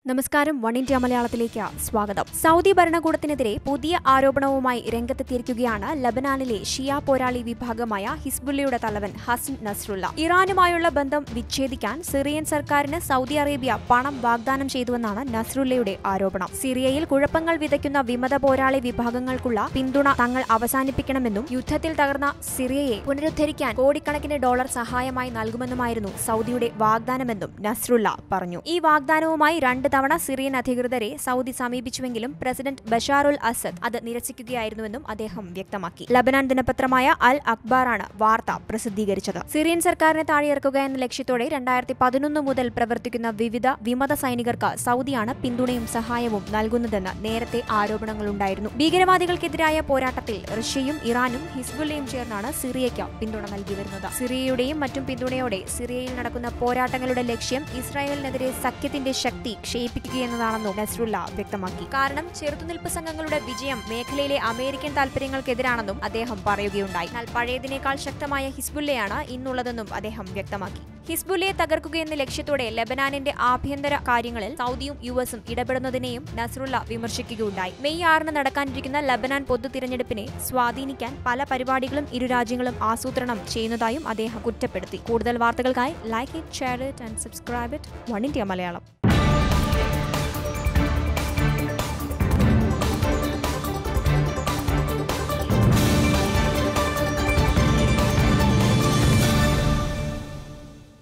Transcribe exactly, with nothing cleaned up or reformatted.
നമസ്കാരം Oneindia മലയാളത്തിലേക്ക് സ്വാഗതം. സൗദി ഭരണകൂടത്തിനെതിരെ പുതിയ ആരോപണവുമായി രംഗത്തെത്തിയിരിക്കുകയാണ് ലബനാനിലെ ഷിയ പോരാളി വിഭാഗമായ ഹിസ്ബുള്ളയുടെ തലവൻ ഹസൻ നസ്രുള്ള. ഇറാനുമായുള്ള ബന്ധം വിച്ഛേദിക്കാൻ സിറിയൻ സർക്കാരിന് സൗദി അറേബ്യ പണം വാഗ്ദാനം ചെയ്തുവെന്നാണ് നസ്രുള്ളയുടെ ആരോപണം. സിറിയയിൽ കുഴപ്പങ്ങൾ വിതയ്ക്കുന്ന വിമത പോരാളി വിഭാഗങ്ങൾക്കുള്ള പിന്തുണ തങ്ങൾ അവസാനിപ്പിക്കണമെന്നും യുദ്ധത്തിൽ തകർന്ന സിറിയയെ പുനരുദ്ധരിക്കാൻ കോടിക്കണക്കിന് ഡോളർ സഹായമായി നൽകുമെന്നുമായിരുന്നു സൗദിയുടെ വാഗ്ദാനമെന്നും നസ്രുള്ള പറഞ്ഞു. ഈ വാഗ്ദാനവുമായി രണ്ട് തവണ സിറിയൻ അധികൃതരെ സൗദി സമീപിച്ചുവെങ്കിലും പ്രസിഡന്റ് ബഷാറുൽ അസദ് അത് നിരസിക്കുകയായിരുന്നുവെന്നും അദ്ദേഹം വ്യക്തമാക്കി. ലബനാൻ ദിനപത്രമായ അൽ അഖ്ബാറാണ് വാർത്ത പ്രസിദ്ധീകരിച്ചത്. സിറിയൻ സർക്കാരിനെ താഴെയിറക്കുക എന്ന ലക്ഷ്യത്തോടെ രണ്ടായിരത്തി പതിനൊന്ന് മുതൽ പ്രവർത്തിക്കുന്ന വിവിധ വിമത സൈനികർക്ക് സൗദിയാണ് പിന്തുണയും സഹായവും നൽകുന്നതെന്ന് നേരത്തെ ആരോപണങ്ങളുണ്ടായിരുന്നു. ഭീകരവാദികൾക്കെതിരായ പോരാട്ടത്തിൽ റഷ്യയും ഇറാനും ഹിസ്ബുള്ളയും ചേർന്നാണ് സിറിയയ്ക്ക് പിന്തുണ നൽകി വരുന്നത്. സിറിയയുടെയും മറ്റും പിന്തുണയോടെ സിറിയയിൽ നടക്കുന്ന പോരാട്ടങ്ങളുടെ ലക്ഷ്യം ഇസ്രായേലിനെതിരെ സഖ്യത്തിന്റെ ശക്തി ക്ഷയിപ്പിക്കുകയെന്നതാണെന്നും നസ്രുള്ള വ്യക്തമാക്കി. കാരണം ചെറുത്തുനിൽപ്പ് സംഘങ്ങളുടെ വിജയം മേഖലയിലെ അമേരിക്കൻ താൽപര്യങ്ങൾക്കെതിരാണെന്നും അദ്ദേഹം പറയുകയുണ്ടായി. എന്നാൽ പഴയതിനേക്കാൾ ശക്തമായ ഹിസ്ബുള്ളയാണ് ഇന്നുള്ളതെന്നും അദ്ദേഹം വ്യക്തമാക്കി. ഹിസ്ബുള്ളയെ തകർക്കുകയെന്ന ലക്ഷ്യത്തോടെ ലെബനാനിന്റെ ആഭ്യന്തര കാര്യങ്ങളിൽ സൗദിയും യു എസും ഇടപെടുന്നതിനെയും നസ്രുള്ള വിമർശിക്കുകയുണ്ടായി. മെയ് ആറിന് നടക്കാനിരിക്കുന്ന ലബനാൻ പൊതു തിരഞ്ഞെടുപ്പിനെ സ്വാധീനിക്കാൻ പല പരിപാടികളും ഇരു രാജ്യങ്ങളും ആസൂത്രണം ചെയ്യുന്നതായും അദ്ദേഹം കുറ്റപ്പെടുത്തി. കൂടുതൽ വാർത്തകൾക്കായി like it, share it and subscribe it. Oneindia Malayalam.